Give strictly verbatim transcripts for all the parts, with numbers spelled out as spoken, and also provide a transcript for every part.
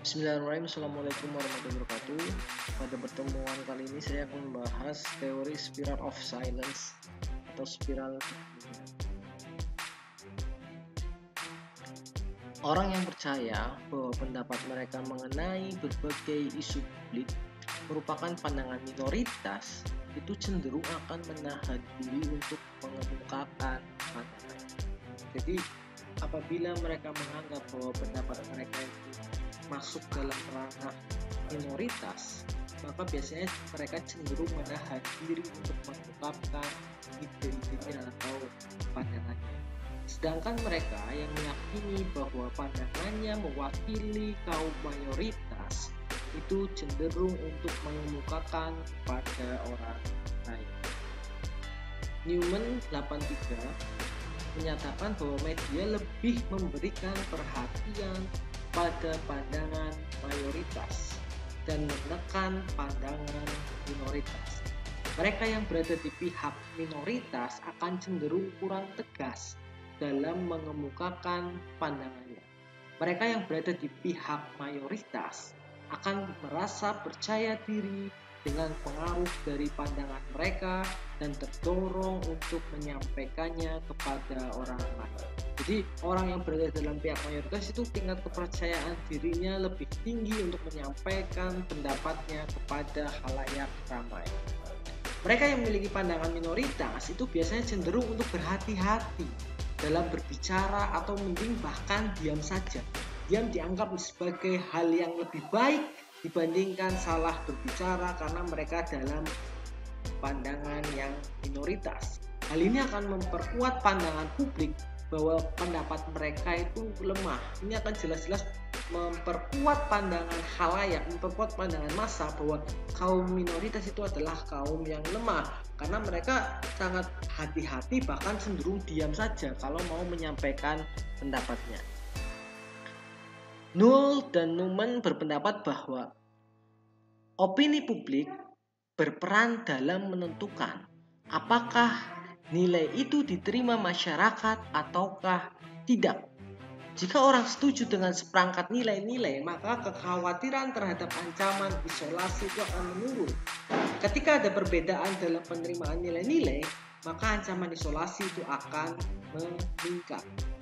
Bismillahirrahmanirrahim. Assalamualaikum warahmatullahi wabarakatuh. Pada pertemuan kali ini saya akan membahas teori spiral of silence atau spiral. Orang yang percaya bahwa pendapat mereka mengenai berbagai isu publik merupakan pandangan minoritas itu cenderung akan menahan diri untuk mengemukakan pandangan. Jadi apabila mereka menganggap bahwa pendapat mereka itu masuk dalam ranah minoritas, maka biasanya mereka cenderung menahan diri untuk mengungkapkan ide-idenya atau pandangannya. Sedangkan mereka yang meyakini bahwa pandangannya mewakili kaum mayoritas itu cenderung untuk mengemukakan pada orang lain. Newman delapan puluh tiga menyatakan bahwa media lebih memberikan perhatian pada pandangan mayoritas dan menekan pandangan minoritas. Mereka yang berada di pihak minoritas akan cenderung kurang tegas dalam mengemukakan pandangannya. Mereka yang berada di pihak mayoritas akan merasa percaya diri dengan pengaruh dari pandangan mereka dan terdorong untuk menyampaikannya kepada orang lain. Jadi orang yang berada dalam pihak mayoritas itu tingkat kepercayaan dirinya lebih tinggi untuk menyampaikan pendapatnya kepada khalayak ramai. Mereka yang memiliki pandangan minoritas itu biasanya cenderung untuk berhati-hati dalam berbicara atau mending bahkan diam saja. Diam dianggap sebagai hal yang lebih baik dibandingkan salah berbicara karena mereka dalam pandangan yang minoritas. Hal ini akan memperkuat pandangan publik bahwa pendapat mereka itu lemah. Ini akan jelas-jelas memperkuat pandangan khalayak, memperkuat pandangan massa bahwa kaum minoritas itu adalah kaum yang lemah karena mereka sangat hati-hati bahkan cenderung diam saja kalau mau menyampaikan pendapatnya. Null dan Newman berpendapat bahwa opini publik berperan dalam menentukan apakah nilai itu diterima masyarakat ataukah tidak. Jika orang setuju dengan seperangkat nilai-nilai, maka kekhawatiran terhadap ancaman isolasi itu akan menurun. Ketika ada perbedaan dalam penerimaan nilai-nilai, maka ancaman isolasi itu akan meningkat.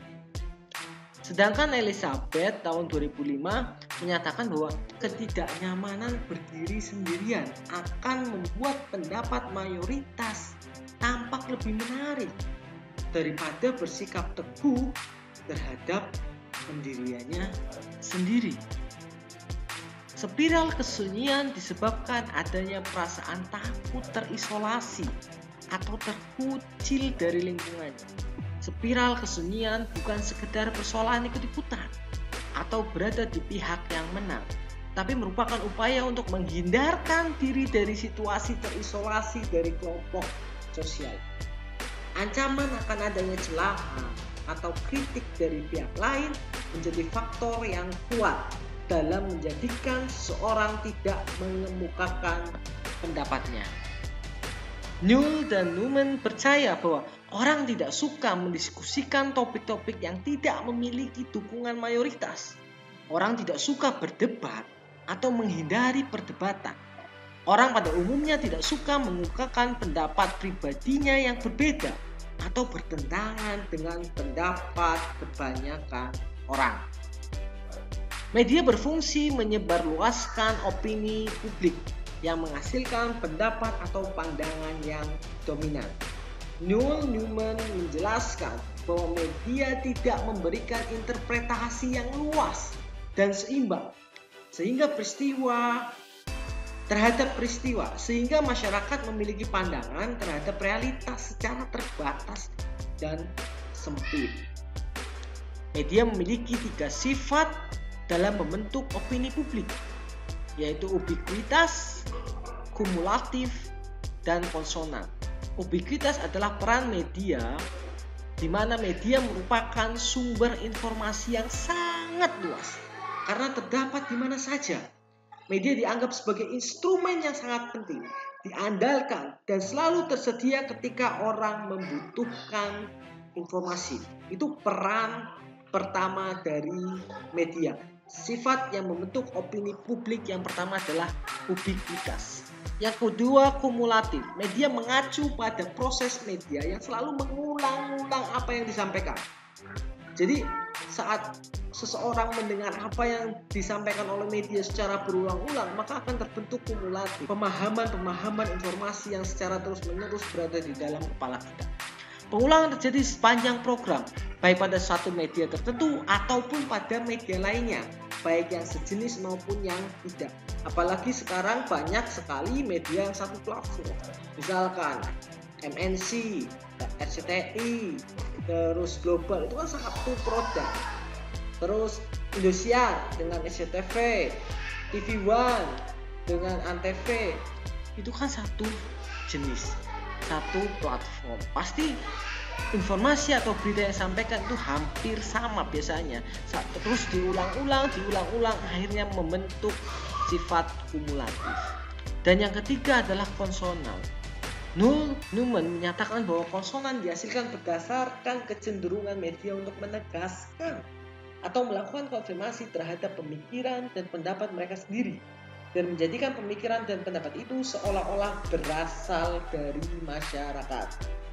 Sedangkan Elizabeth tahun dua ribu lima menyatakan bahwa ketidaknyamanan berdiri sendirian akan membuat pendapat mayoritas tampak lebih menarik daripada bersikap teguh terhadap pendiriannya sendiri. Spiral kesunyian disebabkan adanya perasaan takut terisolasi atau terkucil dari lingkungannya. Spiral kesunyian bukan sekedar persoalan ikut-ikutan atau berada di pihak yang menang, tapi merupakan upaya untuk menghindarkan diri dari situasi terisolasi dari kelompok sosial. Ancaman akan adanya celaan atau kritik dari pihak lain menjadi faktor yang kuat dalam menjadikan seseorang tidak mengemukakan pendapatnya. Null dan Newman percaya bahwa orang tidak suka mendiskusikan topik-topik yang tidak memiliki dukungan mayoritas. Orang tidak suka berdebat atau menghindari perdebatan. Orang pada umumnya tidak suka mengungkapkan pendapat pribadinya yang berbeda atau bertentangan dengan pendapat kebanyakan orang. Media berfungsi menyebarluaskan opini publik yang menghasilkan pendapat atau pandangan yang dominan. Null Newman menjelaskan bahwa media tidak memberikan interpretasi yang luas dan seimbang sehingga peristiwa terhadap peristiwa sehingga masyarakat memiliki pandangan terhadap realitas secara terbatas dan sempit. Media memiliki tiga sifat dalam membentuk opini publik, yaitu ubiquitas, kumulatif, dan konsonan. Ubiquitas adalah peran media di mana media merupakan sumber informasi yang sangat luas karena terdapat di mana saja. Media dianggap sebagai instrumen yang sangat penting, diandalkan, dan selalu tersedia ketika orang membutuhkan informasi. Itu peran pertama dari media. sifat yang membentuk opini publik yang pertama adalah ubiquitas. Yang kedua, kumulatif. Media mengacu pada proses media yang selalu mengulang-ulang apa yang disampaikan. Jadi saat seseorang mendengar apa yang disampaikan oleh media secara berulang-ulang, maka akan terbentuk kumulatif, pemahaman-pemahaman informasi yang secara terus-menerus berada di dalam kepala kita. Pengulangan terjadi sepanjang program, baik pada suatu media tertentu ataupun pada media lainnya, baik yang sejenis maupun yang tidak. Apalagi sekarang banyak sekali media yang satu platform, misalkan M N C, R C T I, terus global, itu kan satu produk. Terus Indosiar dengan S C T V, T V One dengan Antv, itu kan satu jenis, satu platform. Pasti informasi atau berita yang disampaikan itu hampir sama biasanya. Terus diulang-ulang, diulang-ulang, akhirnya membentuk sifat kumulatif. Dan yang ketiga adalah konsonal. Newman menyatakan bahwa konsonan dihasilkan berdasarkan kecenderungan media untuk menegaskan atau melakukan konfirmasi terhadap pemikiran dan pendapat mereka sendiri, dan menjadikan pemikiran dan pendapat itu seolah-olah berasal dari masyarakat.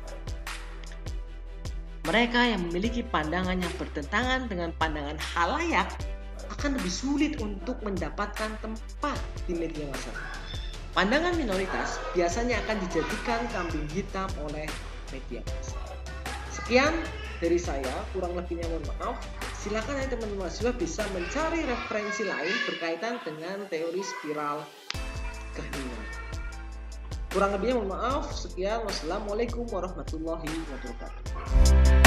Mereka yang memiliki pandangan yang bertentangan dengan pandangan khalayak akan lebih sulit untuk mendapatkan tempat di media massa. Pandangan minoritas biasanya akan dijadikan kambing hitam oleh media massa. Sekian dari saya, kurang lebihnya mohon maaf. Silakan ya teman-teman mahasiswa bisa mencari referensi lain berkaitan dengan teori spiral keheningan. Kurang lebihnya mohon maaf. Sekian, wassalamualaikum warahmatullahi wabarakatuh.